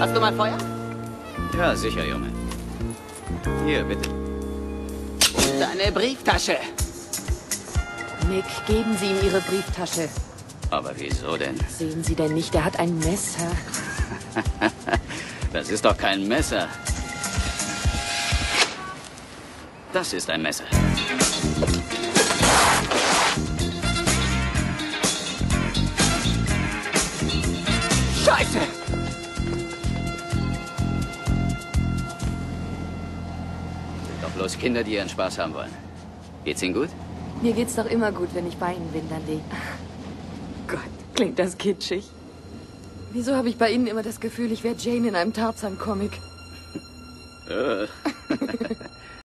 Hast du mal Feuer? Ja, sicher, Junge. Hier, bitte. Deine Brieftasche. Nick, geben Sie ihm Ihre Brieftasche. Aber wieso denn? Sehen Sie denn nicht, er hat ein Messer. Das ist doch kein Messer. Das ist ein Messer. Scheiße! Sind doch bloß Kinder, die ihren Spaß haben wollen. Geht's Ihnen gut? Mir geht's doch immer gut, wenn ich bei Ihnen bin, Dundee. Gott, klingt das kitschig. Wieso habe ich bei Ihnen immer das Gefühl, ich wäre Jane in einem Tarzan-Comic?